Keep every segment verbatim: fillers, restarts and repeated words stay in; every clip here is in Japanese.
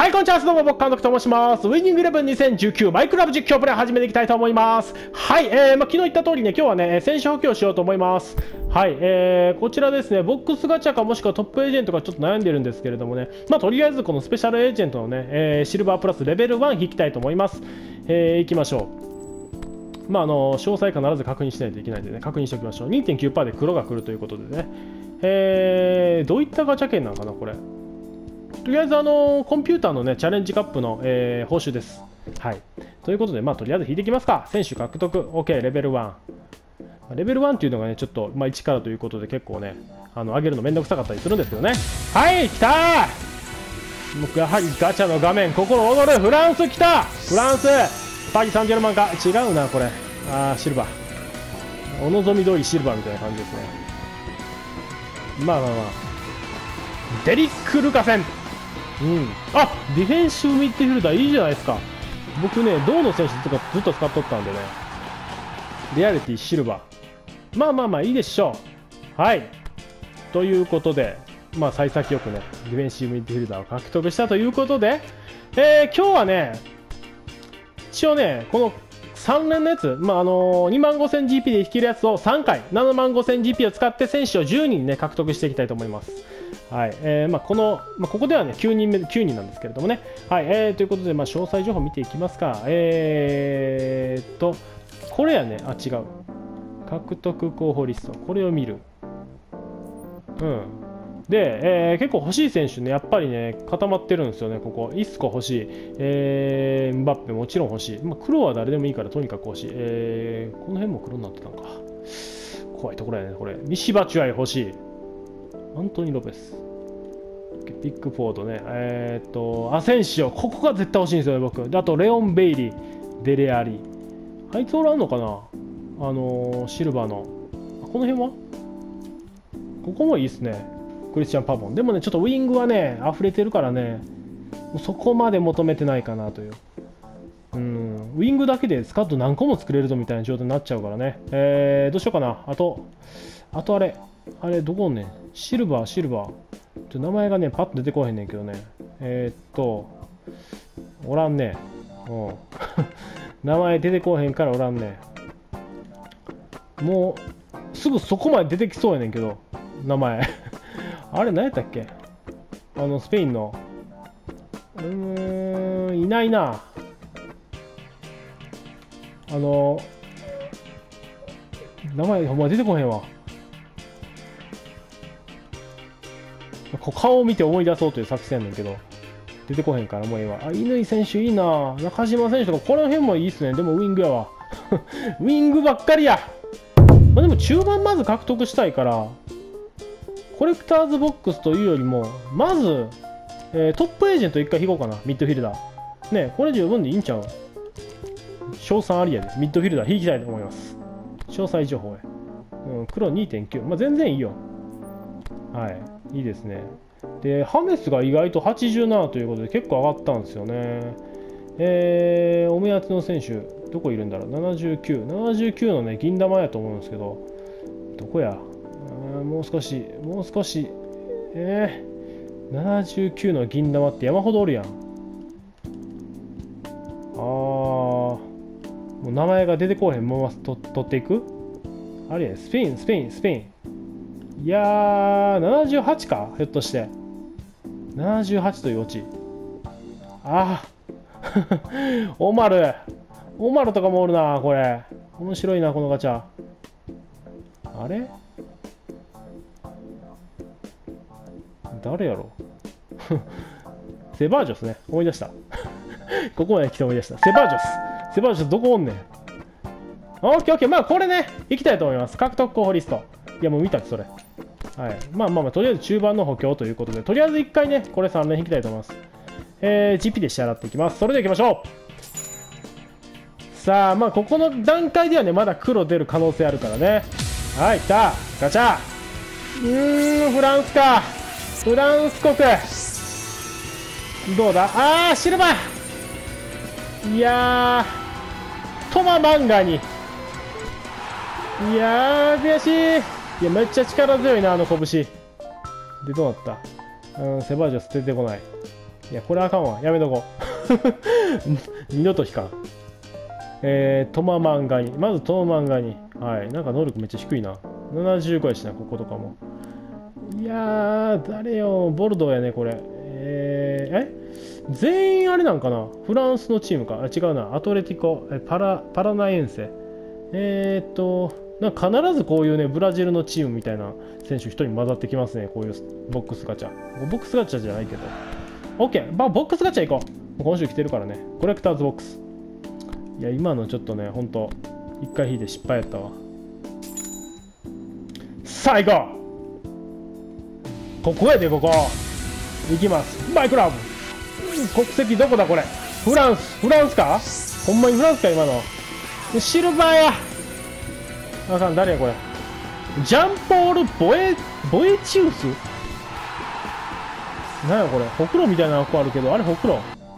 はい、こんにちは。どうも、僕、監督と申します。ウィニングイレブンにせんじゅうきゅうマイクラブ実況プレイ始めていきたいと思います。はい、えー、まあ、昨日言った通りね、今日はね、選手補強しようと思います。はい、えー、こちらですね、ボックスガチャかもしくはトップエージェントがちょっと悩んでるんですけれどもね、まあ、とりあえずこのスペシャルエージェントのね、えー、シルバープラスレベルワン引きたいと思います。えー、いきましょう。まあ、あの、詳細必ず確認しないといけないんでね、確認しておきましょう。にてんきゅうパーセント で黒が来るということでね。えー、どういったガチャ券なのかな、これ。とりあえず、あのコンピューターの、ね、チャレンジカップの、えー、報酬です。はい。ということで、まあ、とりあえず引いていきますか。選手獲得。OK、レベルワン。レベルワンっていうのがね、ちょっと、まあ、いちからということで、結構ね、あの上げるのめんどくさかったりするんですけどね。はい、来たー僕、やはりガチャの画面、心躍る。フランス来たフランスパリ・サンジェルマンか。違うな、これ。あー、シルバー。お望み通りシルバーみたいな感じですね。まあまあまあ。デリック・ルカセンうん、あディフェンシブミッドフィルダーいいじゃないですか。僕ね、銅の選手ずっとずっと使っとったんでね。リアリティシルバー。まあまあまあいいでしょう。はい。ということで、まあ幸先よくね、ディフェンシブミッドフィルダーを獲得したということで、えー、今日はね、一応ね、このさん連のやつ、まああのー、にまんごせんジーピー で引けるやつをさんかい、ななまんごせんジーピー を使って選手をじゅうにんね、獲得していきたいと思います。はい、えー、まあこの、まあ、ここではねきゅうにんめきゅうにんなんですけれどもね。はい、えー、ということで、まあ、詳細情報見ていきますか。えーっとこれやね、あ違う獲得候補リスト、これを見る。うんで、えー、結構欲しい選手ね、やっぱりね固まってるんですよね。ここイスコ欲しい、えー、ンバッペもちろん欲しい、まあ、黒は誰でもいいからとにかく欲しい、えー、この辺も黒になってたのか。怖いところやねこれ。ミシバチュアイ欲しい、アントニー・ロペス、ピックフォードね、えー、っと、アセンシオ、ここが絶対欲しいんですよね、僕。であと、レオン・ベイリー、デレアリ。あいつおらんのかな、あのー、シルバーの。この辺はここもいいですね、クリスチャン・パボン。でもね、ちょっとウイングはね、溢れてるからね、もうそこまで求めてないかなという。うん、ウイングだけでスカット何個も作れるぞみたいな状態になっちゃうからね。えー、どうしようかな。あと、あとあれ、あれ、どこおんねん。シルバー、シルバー。ちょ名前がね、パッと出てこへんねんけどね。えー、っと、おらんね。うん。名前出てこへんからおらんね。もう、すぐそこまで出てきそうやねんけど、名前。あれ、何やったっけ、あの、スペインの。うーん、いないな。あの、名前、お前出てこへんわ。顔を見て思い出そうという作戦やねんけど、出てこへんからもうええわ。あ、乾選手いいな。中島選手とか、この辺もいいっすね。でもウイングやわ。ウイングばっかりや。まあ、でも中盤まず獲得したいから、コレクターズボックスというよりも、まず、えー、トップエージェント一回引こうかな。ミッドフィルダー。ね、これ十分でいいんちゃう。賞賛ありやで。ミッドフィルダー引きたいと思います。詳細情報へ。うん、黒 にてんきゅう。まあ、全然いいよ。はい。いいですね。で、ハメスが意外とはちじゅうななということで結構上がったんですよね。えー、お目当ての選手、どこいるんだろう。ななじゅうきゅう。ななじゅうきゅうのね、銀玉やと思うんですけど、どこや。もう少し、もう少し、えー、ななじゅうきゅうの銀玉って山ほどおるやん。あー、もう名前が出てこうへん。もうと取っていくあれや、スペイン、スペイン、スペイン。いやー、ななじゅうはちかひょっとして。ななじゅうはちというオチ。ああオマル。オマルとかもおるな、これ。面白いな、このガチャ。あれ誰やろセバージョスね。思い出した。ここまで来て思い出した。セバージョス。セバージョスどこおんねん。オッケーオッケー。まあこれね、いきたいと思います。獲得候補リスト。いやもう見たってそれ。はい、まあまあまあとりあえず中盤の補強ということで、とりあえずいっかいねこれさん連引きたいと思います。えー、ジーピー で支払っていきます。それではいきましょう。さあまあここの段階ではねまだ黒出る可能性あるからね。はい、来たガチャ。うーん、フランスか。フランス国どうだ。あーシルバー。いやートマ漫画に。いやー悔しい。いやめっちゃ力強いなあの拳で。どうなった。うん、セバージョス出てこない。 いや、これあかんわ。やめとこう。二度と引かん。えー、トママンガニ。まずトママンガニ。はい。なんか能力めっちゃ低いな。ななじゅうごやしな、こことかも。いやー、誰よ。ボルドーやね、これ。えー、え全員あれなんかな、フランスのチームか。あ、違うな。アトレティコ、えパラ、パラナエンセ。えー、っと、なんか必ずこういうね、ブラジルのチームみたいな選手一人混ざってきますね。こういうボックスガチャ。ボックスガチャじゃないけど。OK。まあ、ボックスガチャ行こう。今週来てるからね。コレクターズボックス。いや、今のちょっとね、ほんと、一回引いて失敗やったわ。さあ、行こう。ここやで、ここ。行きます。マイクラブ。国籍どこだ、これ。フランス。フランスか、ほんまにフランスか、今の。シルバーや。あかん、誰や、これ。ジャンポール・ボエ、ボエチウス。なんや、これ。ほくろみたいな子あるけど、あれ、ほくろ。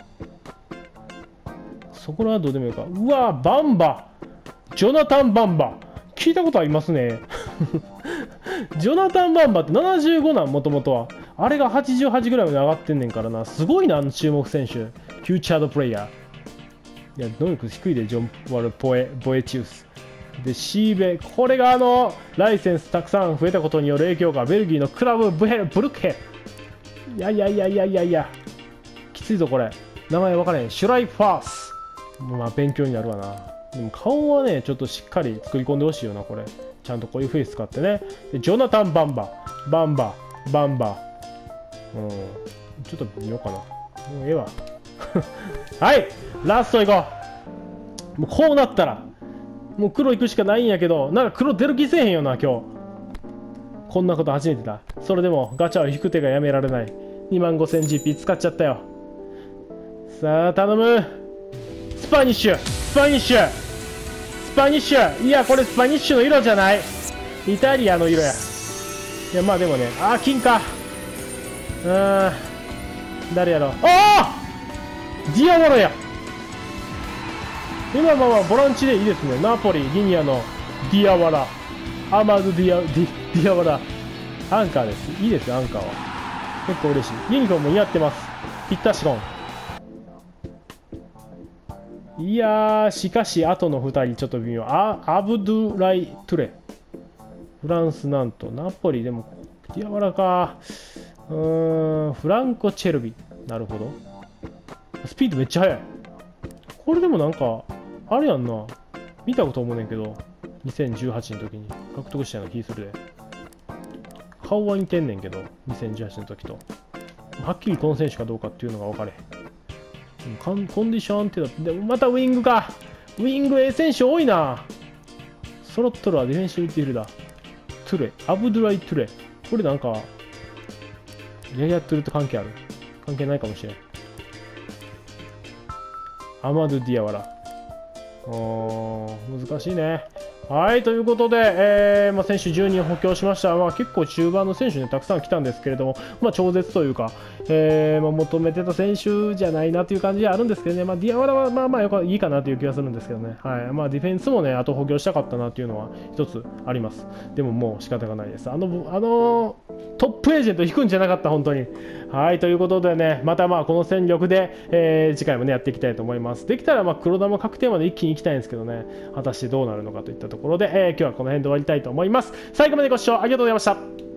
そこらはどうでもいいか。うわ、バンバ。ジョナタン・バンバ。聞いたことありますね。ジョナタン・バンバってななじゅうごなん、もともとは。あれがはちじゅうはちぐらいまで上がってんねんからな。すごいな、あの注目選手。フューチャードプレイヤー。いや、能力低いで、ジョン・ワル・ポエ、ボエチウス。で、シーベ。これがあの、ライセンスたくさん増えたことによる影響が、ベルギーのクラブ・ブヘル・ブルクヘ。いやいやいやいやいやいや。きついぞ、これ。名前分からへん。シュライ・ファース。まあ、勉強になるわな。でも顔はね、ちょっとしっかり作り込んでほしいよな、これ。ちゃんとこういうフェイス使ってね。でジョナタン・バンバ。バンバ。バンバ。うん。ちょっと見ようかな。もうええわ。はい、ラストいこう。もうこうなったら、もう黒いくしかないんやけど、なんか黒出る気せえへんよな、今日。こんなこと初めてだ。それでもガチャを引く手がやめられない。にまんごせんジーピー 使っちゃったよ。さあ、頼む。スパニッシュ、スパニッシュ、スパニッシュ。いや、これスパニッシュの色じゃない。イタリアの色や。いや、まあでもね、あー、金か。うーん。誰やろう。ああディアワラや。今まあまあボランチでいいですね。ナポリ、ギニアのディアワラ。アマドディア、ディ、ディアワラ。アンカーです。いいですよ、アンカーは。結構嬉しい。ユニフォーム似合ってます。ピッタシコン。いやー、しかし、あとのふたりちょっと微妙。あ、アブドゥライ・トゥレ。フランス、なんと。ナポリ、でも、ディアワラか。うーん、フランコ・チェルビ。なるほど。スピードめっちゃ速い。これでもなんか、あれやんな。見たこと思うねんけど、にせんじゅうはちの時に獲得したような気するで。顔は似てんねんけど、にせんじゅうはちの時と。はっきりこの選手かどうかっていうのが分かれへん。コンディションってだって、でもまたウィングか。ウィング A 選手多いな。ソロットルはディフェンシブティールだ。トゥレ、アブドゥライ・トゥレ。これなんか、ややってると関係ある？関係ないかもしれん。アマドゥ・ディアワラ。おー、難しいね。はい、ということで、えーまあ、選手じゅうにん補強しました。まあ、結構中盤の選手にたくさん来たんですけれども、まあ、超絶というか、えーまあ、求めてた選手じゃないなという感じではあるんですけどね、まあ、ディアワラはまあまあよかいいかなという気がするんですけどね、はいまあ、ディフェンスもね、あと補強したかったなというのは一つあります。でももう仕方がないです。あの、あのトップエージェント引くんじゃなかった、本当に。はい、ということでね、またまあこの戦力で、えー、次回もね、やっていきたいと思います。できたらまあ黒玉確定まで一気に行きたいんですけどね、果たしてどうなるのかといったところで、えー、今日はこの辺で終わりたいと思います。最後までご視聴ありがとうございました。